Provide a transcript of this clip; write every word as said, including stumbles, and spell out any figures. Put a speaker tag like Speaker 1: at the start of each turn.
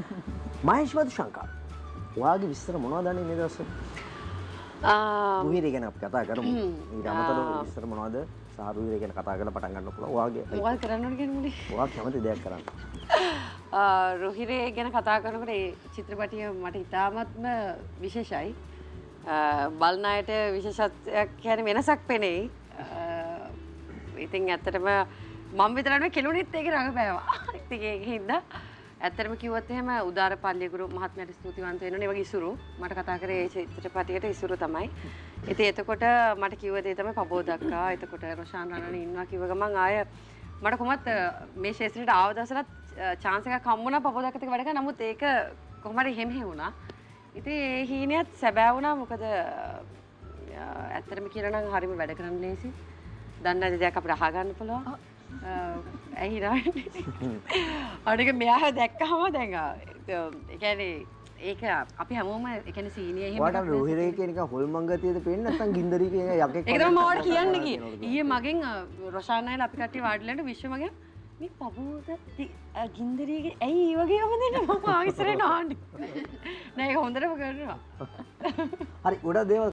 Speaker 1: මහේෂ් වදුශංකර්. ඔයාගේ විස්තර මොනවද දන්නේ මේ දවස්වල? ආ රුහිරේ ගැන අපි කතා කරමු. ඊට අමතරව විස්තර මොනවද? සහ රුහිරේ ගැන කතා කරලා පටන් ගන්න පුළුවන්. ඔයාගේ
Speaker 2: මොකක්ද කරන්න ඕන කියන්නේ මුලේ?
Speaker 1: ඔයා කැමති දෙයක් කරන්න.
Speaker 2: ආ රුහිරේ ගැන කතා කරනකොට ඒ චිත්‍රපටිය මට ඉතාමත්ම විශේෂයි. බලන අයට විශේෂත්වයක් කියන්නේ වෙනසක් පෙනෙයි. ඉතින් ඇත්තටම මම විතරක් කෙලුණෙත් ඒක රඟපෑවා. ඉතින් ඒක හින්දා ඇත්තටම කිව්වොත් එහෙම උදාර පල්ලියගුරු මහත්මයාට ස්තුතිවන්ත වෙනවා. ඒ වගේ ඉසුරු මට කතා කරේ ඒ චිත්‍රපටියට ඉසුරු තමයි. ඉතින් එතකොට මට කිව්ව දේ තමයි පබෝදක්කා. එතකොට රොෂාන් රණන් ඉන්නවා කිව්ව ගමන් ආය මට කොහොමත් මේ ශේත්‍රයට ආව දවසට chance එකක් හම්බුණා පබෝදක්කත් එක්ක වැඩ කරන්න. නමුත් ඒක කොහොම හරි හැම වුණා. ඉතින් ඒ හීනියත් සැබෑ වුණා. මොකද ඇත්තටම කියනවා නම් හරියම වැඩ කරන්න ලේසි. දන්නේ නැති දෙයක් අපිට අහගන්න පුළුවන්. ඇයි නේද? අනික මෙයා දැක්කම දැන් ඒ කියන්නේ ඒක අපි හැමෝම ඒ කියන්නේ සීනිය එහෙම
Speaker 1: වඩා රෝහිරේ කියන එක හොල්මංගතියද පේන්නේ නැත්නම් ගින්දරි කියන යකෙක්
Speaker 2: ඒක තමයි මම ඔයාලට කියන්න ගියේ. ඊයේ මගෙන් රොෂාන් අයලා අපි කට්ටිය වාඩිලාට විශ්ව මගෙන් මේ පබෝද ගින්දරිගේ ඇයි ඒ වගේම දෙන්නේ මම ආයෙසරේ නාන්නේ. නෑ ඒක හොඳටම කරනවා.
Speaker 1: හරි ගොඩක් දේවල්